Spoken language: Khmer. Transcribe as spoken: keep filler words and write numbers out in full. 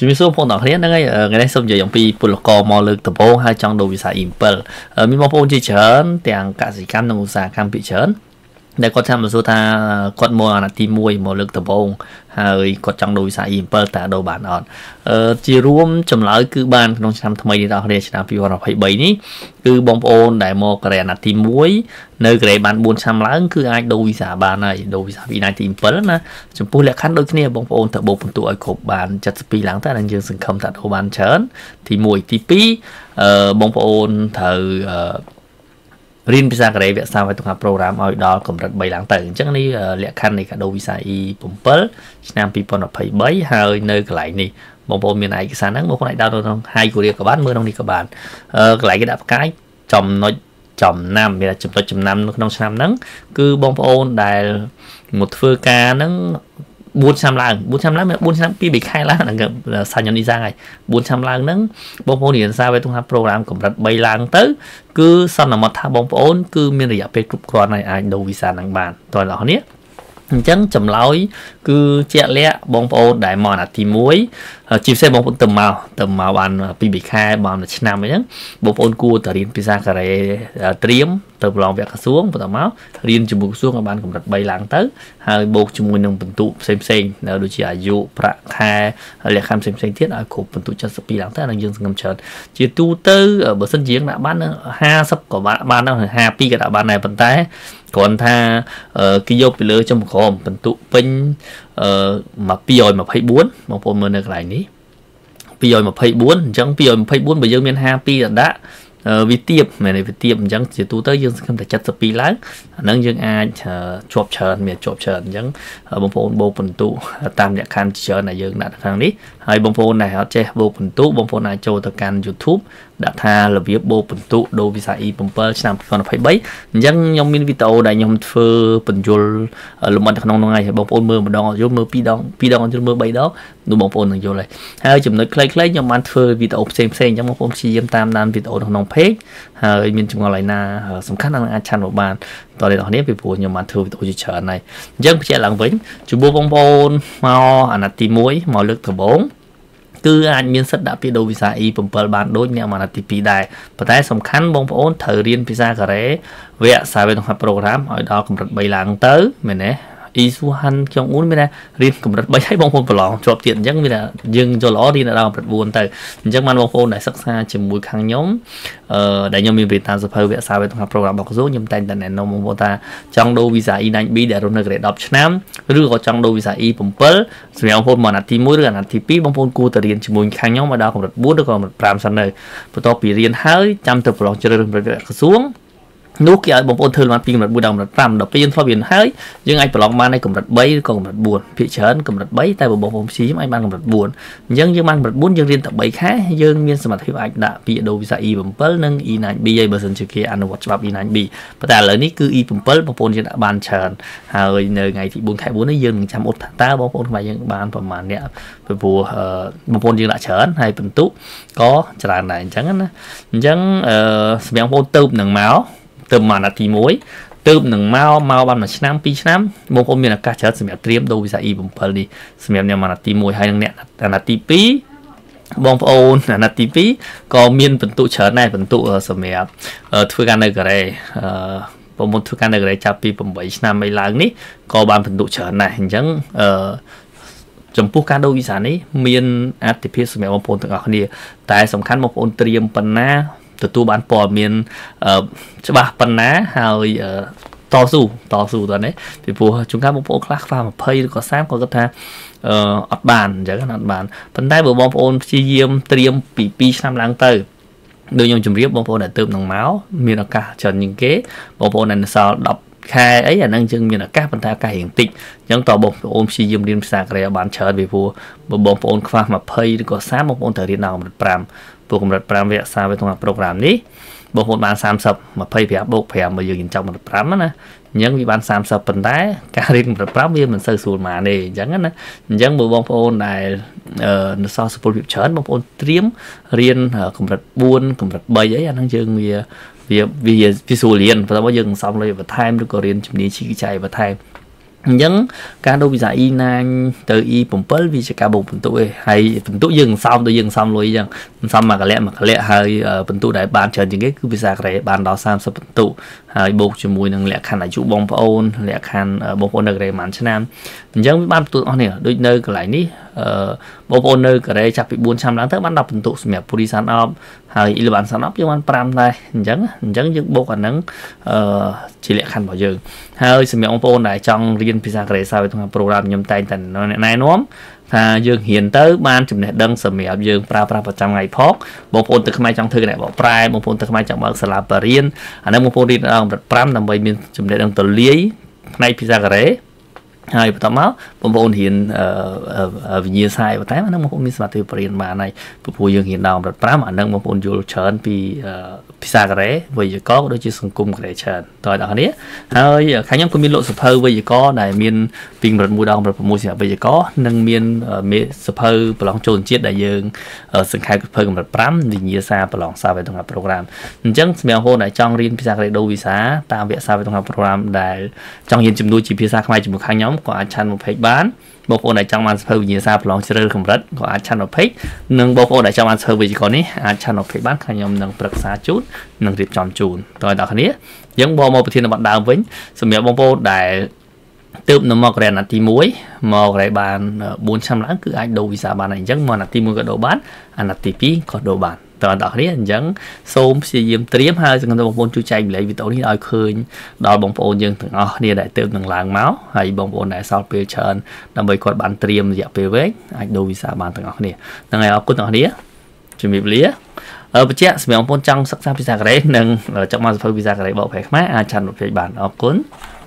ជំរាបសួរបងប្អូនទាំងគ្នាហ្នឹងហើយថ្ងៃនេះសូមនិយាយអំពីពលករមកលើកដំបូងហើយចង់ដូរវីសា Impel មានបងប្អូនជាច្រើនទាំងកសិកម្មនិងឧស្សាហកម្មពីច្រើនដែលគាត់ចាំសួរថាគាត់មកអាណត្តិទីមួយមកលើកដំបូងហើយគាត់ចង់ដូរវីសា Impel តើដូរបានអត់អឺជារួមចម្លើយគឺបានក្នុងឆ្នាំថ្មីនេះដល់គ្នាឆ្នាំពីរពាន់ยี่สิบสามនេះគឺបងប្អូនដែលមកក្រេអាណត្តិទីមួយនៅក្រេបានបួនឆ្នាំឡើងគឺអាចដូរវីសាបានហើយដូរវីសា Impel ណាចំពោះលក្ខខណ្ឌដូចគ្នាបងប្អូនត្រូវបូកបន្ទុកឲ្យគ្រប់បានเจ็ดสิบสองឡើងទៅដល់យើងសង្ឃឹមថាដូរបានច្រើនទីមួយទីពីរអឺបងប្អូនត្រូវអឺរៀនភាសាកូរ៉េវគ្គសាវ័យទំនាក់ប្រូក្រាមឲ្យដល់កម្រិតបីឡើងទៅអញ្ចឹងនេះលក្ខខណ្ឌនៃកាដូវីសា Impel ឆ្នាំពីរពាន់ยี่สิบสามហើយនៅកន្លែងនេះបងប្អូនមានឯកសារហ្នឹងបងប្អូនអាចដោនក្នុង Hai Korea ក៏បានមើលក្នុងនេះក៏បានអឺកន្លែងគេដាក់ផ្កាយចំណុចចំណាំមានចំណុចចំណាំនៅក្នុងឆ្នាំហ្នឹងគឺបងប្អូនដែលមកធ្វើការហ្នឹងបួនឆ្នាំឡើងបួនឆ្នាំឡើងមានបួនឆ្នាំពីរខែឡើងហ្នឹងសាញ់នេះសាងហើយបួនឆ្នាំឡើងហ្នឹងបងប្អូនរៀនសារវេទិកាប្រូក្រាមកម្រិតបីឡើងទៅគឺសន្មតថាបងប្អូនគឺមានរយៈពេលគ្រប់គ្រាន់ហើយអាចដូរវីសាហ្នឹងបានតើអ្នកនរអញ្ចឹងចម្លើយគឺជាក់លាក់បងប្អូនដែលមកអាណត្តិទីមួយជាពិសេសបងប្អូនទៅមកទៅមកបានពីរខែបានមួយឆ្នាំអញ្ចឹងបងប្អូនគួរតែរៀនភាសាកូរ៉េត្រៀមទៅប្រឡងវគ្គក្រសួងបន្តមករៀនជាមួយក្រសួងឲ្យបានកម្រិតបីឡើងទៅហើយបូកជាមួយនឹងបន្ទុកផ្សេងផ្សេងដូចជាអាយុប្រាក់ខែលក្ខខណ្ឌផ្សេងផ្សេងទៀតឲ្យគ្រប់បន្ទុកเจ็ดสิบสองឡើងទៅនឹងយើងសង្ឃឹមច្រើនជាទូទៅបើសិនជាយើងដាក់បានห้าสิบក៏បានដែរห้าสิบสองក៏ដាក់បានដែរប៉ុន្តែគ្រាន់ថាគេយកពីលើចំក្រមបន្ទុកពេញអឺពីរពាន់ยี่สิบสี่បងប្អូនមើលនៅកន្លែងនេះពីរពាន់ยี่สิบสี่អញ្ចឹងពីរពាន់ยี่สิบสี่បើយើងមានห้าสิบสองដាក់វាទៀបមែនទេវាទៀបអញ្ចឹងជាទូទៅយើងសង្ឃឹមតែเจ็ดสิบสองឡើងអាហ្នឹងយើងអាចជាប់ច្រើនមានជាប់ច្រើនអញ្ចឹងបងប្អូនបូកបន្ទុកតាមលក្ខខណ្ឌច្រើនដែលយើងដាក់ខាងនេះហើយបងប្អូនដែលអត់ចេះបូកបន្ទុកបងប្អូនអាចចូលទៅកាន់ YouTube ដាក់ថារបៀបបូកបន្ទុកដូរវីសា Impel ឆ្នាំពីរពាន់ยี่สิบสามអញ្ចឹងខ្ញុំមានវីដេអូដែលខ្ញុំធ្វើបញ្យលលំអិតក្នុងនោះហើយបងប្អូនមើលម្ដងយល់មើលពីរដងពីរដងយល់មើលបីដងនោះបងប្អូននឹងយល់ហើយហើយចំណុចខ្លីៗខ្ញុំបានធ្វើវីដេអូផ្សេងផ្សេងអញ្ចឹងបងប្អូនព្យាយាមតាមដានវីដេអូក្នុង page ហើយមានចម្ងល់ឯណាសំខាន់នឹងអាចឆានមកបានតើអ្នកនរពីព្រោះខ្ញុំបានធ្វើវីដេអូជាច្រើនហើយអញ្ចឹងបញ្ជាក់ឡើងវិញចំពោះបងប្អូនមកអាណត្តិទីមួយមកលើកដំបូងគឺអាចមានសិទ្ធិដាក់ពាក្យដូរវីសា Impel បានដូចអ្នកអាណត្តិទីពីរដែរប៉ុន្តែសំខាន់បងប្អូនត្រូវរៀនភាសាកូរ៉េវគ្គសារវេទិកាប្រូក្រាមឲ្យដល់កម្រិតបីឡើងទៅមែនទេអ៊ីស៊ូហាន់ខ្ញុំអ៊ូនមានតែរៀនកម្រិតបីឲ្យបងប្អូនប្រឡងជាប់ទៀតអញ្ចឹងមានតែយើងចូលល្អរៀនដល់កម្រិតបួនទៅអញ្ចឹងបានបងប្អូនដែលសិក្សាជាមួយខាងខ្ញុំអឺដែលខ្ញុំមានវិទ្យាសភៅវគ្គសារវេទិកាប្រូក្រាមរបស់ក្រសួងខ្ញុំតែងតែណែនាំបងប្អូនថាចង់ដូរវីសា E nine B ដែលរស់នៅក្រេដប់ឆ្នាំឬក៏ចង់ដូរវីសា Impel សម្រាប់បងប្អូនមកអាណត្តិទីមួយឬអាណត្តិទីពីរបងប្អូនគួរតែរៀនជាមួយខាងខ្ញុំឲ្យដល់កម្រិតបួនឬក៏កម្រិត5សិនទៅបន្ទាប់ពីរៀនហើយចាំទៅប្រឡងជ្រើសរើសកម្រិតវគ្គក្រសួងនោះគេឲ្យបងប្អូនធ្វើបានពីកម្រិតមួយដល់កម្រិត5ដល់ពេលយើងធ្លាប់រៀនហើយយើងអាចប្រឡងបាននៅកម្រិតបីឬក៏កម្រិតបួនភាគច្រើនកម្រិតបីតែបងប្អូនព្យាយាមអាចបានកម្រិតបួនអញ្ចឹងយើងបានកម្រិតបួនយើងរៀនតែបីខែយើងមានសមត្ថភាពអាចដាក់ពាក្យដូរវីសា Impel និង E nine B ហើយបើសិនជាគេអនុវត្តច្បាប់ E nine B ប៉ុន្តែឥឡូវនេះគឺ Impel បងប្អូនយើងដាក់បានច្រើនហើយនៅថ្ងៃទីbốnខែbốnនេះយើងនឹងចាំអ៊ុតថាតើបងប្អូនខ្មែរយើងបានប្រមាណអ្នកពីព្រោះបងប្អូនយើងដាក់ច្រើនហើយបន្ទុកក៏ច្រើនដែរអញ្ចឹងណាអញ្ចឹងសម្រាប់បងប្អូនទៅនឹងមកទៅមកអាណត្តិទីមួយទៅនឹងមកមកបានមួយឆ្នាំពីរឆ្នាំបងប្អូនមានឱកាសច្រើនសម្រាប់ត្រៀមដូរវីសា Impel នេះសម្រាប់អ្នកអាណត្តិទីមួយហើយនិងអ្នកអាណត្តិទីពីរបងប្អូនអាណត្តិទីពីរក៏មានបន្ទុកច្រើនដែរបន្ទុកសម្រាប់ធ្វើការនៅកូរ៉េអឺបងប្អូនធ្វើការនៅកូរ៉េចាប់ពីeightឆ្នាំឯឡើងនេះក៏បានបន្ទុកច្រើនដែរអញ្ចឹងអឺចំពោះការដូរវីសានេះមានអត្ថប្រយោជន៍សម្រាប់បងប្អូនទាំងអស់គ្នាតែសំខាន់បងប្អូនត្រៀមប៉ុណ្ណាទទួលបានព័ត៌មានច្បាស់ប៉ុណ្ណាហើយតស៊ូតស៊ូតើនេះពីព្រោះជួនកាលបងប្អូនខ្លះខ្វះยี่สิบឬក៏三ក៏គាត់ថាអឺអត់បានអញ្ចឹងអត់បានប៉ុន្តែបើបងប្អូនព្យាយាមត្រៀមពីពីរឆ្នាំឡើងទៅដូចខ្ញុំជម្រាបបងប្អូនដែលទៅនឹងមកមានឱកាសច្រើនជាងគេបងប្អូនដែលនៅសល់ដប់ខែអីអាហ្នឹងយើងមានឱកាសប៉ុន្តែឱកាសរៀងតិចអញ្ចឹងតើបងប្អូនព្យាយាមរៀនភាសាកូរ៉េបានច្រើនពីព្រោះបើបងប្អូនខ្វះยี่สิบឬក៏三បងប្អូនត្រូវរៀនដល់កម្រិតfiveពួកកម្រិតfiveវគ្គសារវេទិកាប្រូក្រាមនេះបងប្អូនបាន三十ยี่สิบបូកfiveបើយើងចង់កម្រិតfiveណាអញ្ចឹងវាបាន三十ប៉ុន្តែការរៀនកម្រិតfiveវាមិនសូវស្រួលម៉ាទេអញ្ចឹងណាអញ្ចឹងបើបងប្អូនដែលនៅសល់សុពលភាពច្រើនបងប្អូនត្រៀមរៀនកម្រិតfourកម្រិតthreeអីអាហ្នឹងយើងវាវាវាស្រួលរៀនព្រោះថាយើងសំលុយបន្ថែមឬក៏រៀនជំនាញជីកចៃបន្ថែម nhưng các đô visa y nine từ y bùng bớt vì sẽ cả bộ phần tụ hay phần tụ dừng xong tôi dừng xong rồi rằng xong mà cái lẽ mà cái lẽ hơi phần tụ đại ban chờ những cái cứ visa cái ban đó sam sập phần tụ hay buộc cho mùi năng lẽ khăn là chủ bông ôn lẽ khăn bông ôn được đây màn nam nhưng ban tụ này đôi nơi cái lại ní bông ôn nơi cái đây chắc bị buôn trăm lắm tới ban đọc phần tụ mẹ puri san op hay yêu bạn san op nhưng ban pram đây chẳng chẳng những bộ còn nắng chỉ lẽ khăn bảo dừng hơi sự mẹ ông ôn này trong riêng visa cái sao trong program nhầm tay thành nó này nóm thà dương hiện tới ban chụp này đăng sầm mẹ dương pra pra vào trong ngày phốt bộ phận từ mai trong thư này bộ prai bộ phận từ mai trong bậc sala parin anh em bộ phận đi ông đặt pram nằm bên chụp này đăng tự lý này visa cái hai tấm máu bộ phận hiện ở nhiều sai và tái mà nó một phận mismatch từ parin mà này bộ phận dương hiện đầu đặt pram mà nâng một phận vô chớn vì visa cái với giờ có đôi chỉ sung cung cái chớn rồi đó này hơi khái nhóm của miền lộ sập hơi với giờ có đại miền pin một mùa đông một mùa sẽ bây giờ có nâng miền miền sập hơi bờ lòng trồn chết đại dương ở sân khai hơi một pram thì nhiều xa bờ lòng xa về trong program chẳng mèo hôn này trong riêng visa cái đâu visa ta vẽ xa về trong program đại trong hiện chùm đuôi chỉ visa khai chùm một khái nhóm của chăn một page bán bộ phận này trong màn sập hơi nhiều xa bờ lòng chơi không rất của chăn một page nâng bộ phận này trong màn sập hơi có ní chăn một page bán khai nhóm nâng bậc xa chút nâng điệp tròn chùn rồi đó này giống bò một thiên là bạn đào vĩnh sầm mèo bông bông đại tụm nó mọc rèn là tí muối mọc rèn bàn bốn trăm láng cứ anh đầu visa bàn này chẳng mà là tí muối có đồ bán anh là tí phí có đồ bán rồi đó này chẳng xôm xì diêm triếm hai cho người bông bông chú chạy lấy vì tối nay khơi đòi bông bông dương thằng ngõ này đại tụm thằng làng máu hay bông bông này sau bê trơn đâm bê còn bàn triếm dẹp bê vết anh đầu visa bàn thằng ngõ này thằng này có thằng này chuẩn bị lía ở bên trái sẽ ông phong trong sắc xa visa cái đấy nâng ở trong màn phơi visa cái đấy bảo vệ máy à chăn một cái bản ở cuốn